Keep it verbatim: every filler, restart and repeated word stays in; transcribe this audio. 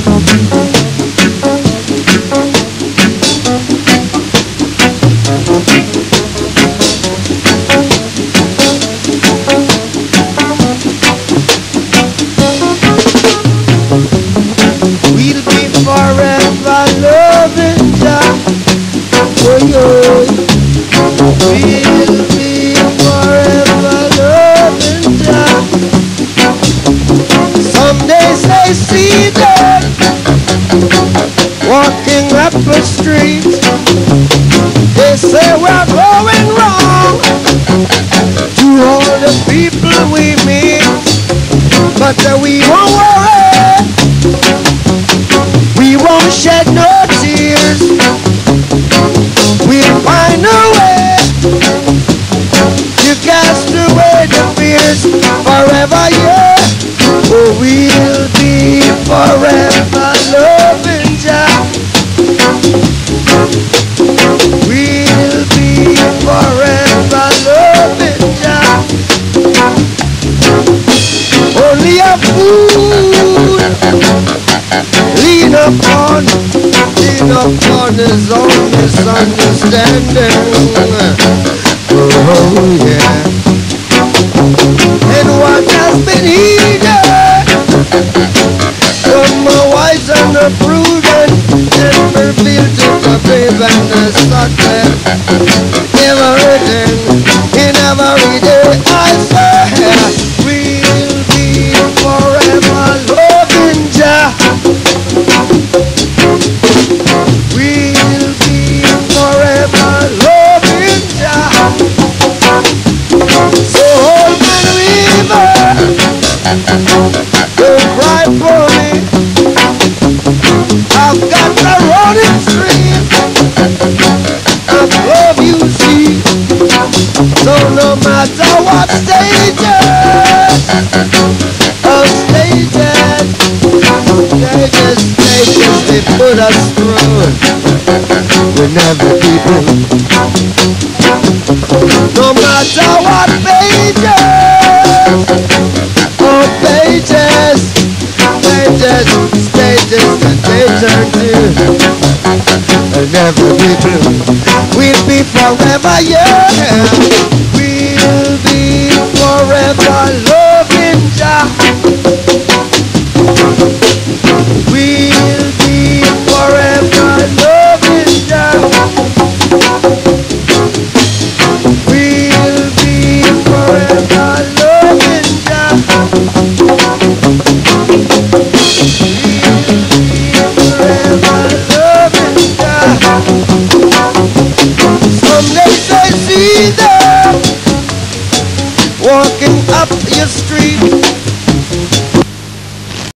Upon his own misunderstanding. Oh yeah. And what has been heeded from the wise and the prudent, and revealed to the brave and the subtle. Everything in every day I swear we'll be forever loving Jah. Don't cry for me. I've got the running stream of love, you see. So no matter what stages, of stages, stages, stages they put us through, we'll never be blue. No matter what pages, oh pages, pages, stages that they turn to, will never be blue. We'll be forever, yeah. We'll be forever loving Jah. We'll be forever loving Jah. We'll be forever loving Jah. See them walking up your street,